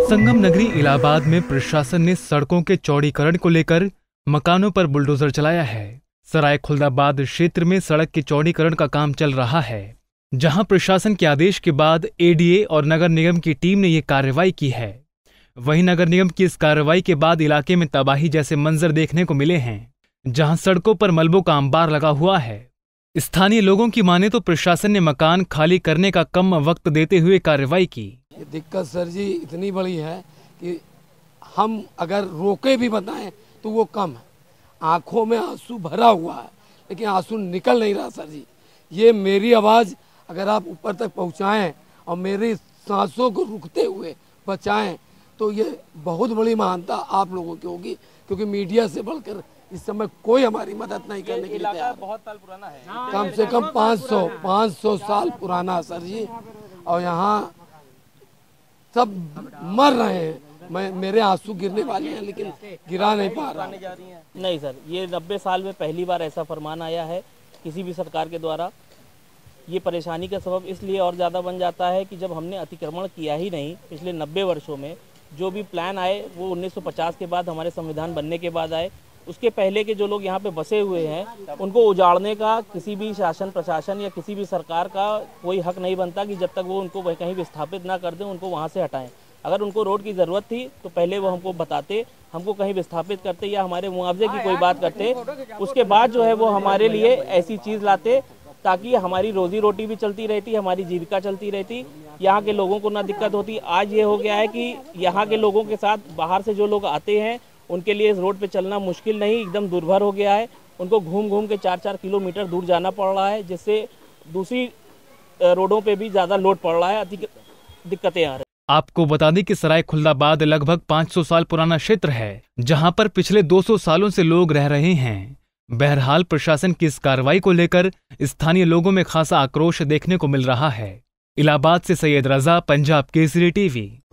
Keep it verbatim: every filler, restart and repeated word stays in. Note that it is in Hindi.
संगम नगरी इलाहाबाद में प्रशासन ने सड़कों के चौड़ीकरण को लेकर मकानों पर बुलडोजर चलाया है। सराय खुल्दाबाद क्षेत्र में सड़क के चौड़ीकरण का काम चल रहा है, जहां प्रशासन के आदेश के बाद एडीए और नगर निगम की टीम ने ये कार्रवाई की है। वहीं नगर निगम की इस कार्रवाई के बाद इलाके में तबाही जैसे मंजर देखने को मिले हैं, जहां सड़कों पर मलबों का अंबार लगा हुआ है। स्थानीय लोगों की माने तो प्रशासन ने मकान खाली करने का कम वक्त देते हुए कार्रवाई की। ये दिक्कत सर जी इतनी बड़ी है कि हम अगर रोके भी बताएं तो वो कम है। आंखों में आंसू भरा हुआ है, लेकिन आंसू निकल नहीं रहा सर जी। ये मेरी आवाज़ अगर आप ऊपर तक पहुंचाएं और मेरी सांसों को रुकते हुए बचाएं तो ये बहुत बड़ी महानता आप लोगों की होगी, क्योंकि मीडिया से बढ़कर इस समय कोई हमारी मदद नहीं करने के लिए तैयार। बहुत साल पुराना है, कम से कम पाँच सौ पाँच सौ साल पुराना सर जी, और यहाँ सब मर रहे हैं। मैं मेरे आंसू गिरने वाले हैं, लेकिन गिरा नहीं पा रहा। नहीं सर, ये नब्बे साल में पहली बार ऐसा फरमान आया है किसी भी सरकार के द्वारा। ये परेशानी का सबब इसलिए और ज़्यादा बन जाता है कि जब हमने अतिक्रमण किया ही नहीं पिछले नब्बे वर्षों में, जो भी प्लान आए वो उन्नीस सौ पचास के बाद हमारे संविधान बनने के बाद आए। उसके पहले के जो लोग यहाँ पे बसे हुए हैं उनको उजाड़ने का किसी भी शासन प्रशासन या किसी भी सरकार का कोई हक नहीं बनता कि जब तक वो उनको कहीं विस्थापित ना कर दें उनको वहाँ से हटाएं। अगर उनको रोड की ज़रूरत थी तो पहले वो हमको बताते, हमको कहीं विस्थापित करते या हमारे मुआवजे की कोई बात करते। उसके बाद जो है वो हमारे लिए ऐसी चीज़ लाते ताकि हमारी रोजी रोटी भी चलती रहती, हमारी जीविका चलती रहती, यहाँ के लोगों को ना दिक्कत होती। आज ये हो गया है कि यहाँ के लोगों के साथ बाहर से जो लोग आते हैं उनके लिए इस रोड पे चलना मुश्किल नहीं, एकदम दुर्भर हो गया है। उनको घूम घूम के चार चार किलोमीटर दूर जाना पड़ रहा है, जिससे दूसरी रोडों पे भी ज़्यादा लोड पड़ रहा है, अधिक दिक्कतें आ रही हैं। आपको बता दें कि सराय खुल्दाबाद लगभग पाँच सौ साल पुराना क्षेत्र है, जहां पर पिछले दो सौ सालों से लोग रह रहे हैं। बहरहाल प्रशासन की इस कार्रवाई को लेकर स्थानीय लोगों में खासा आक्रोश देखने को मिल रहा है। इलाहाबाद से सैयद रजा, पंजाब केसरी टीवी।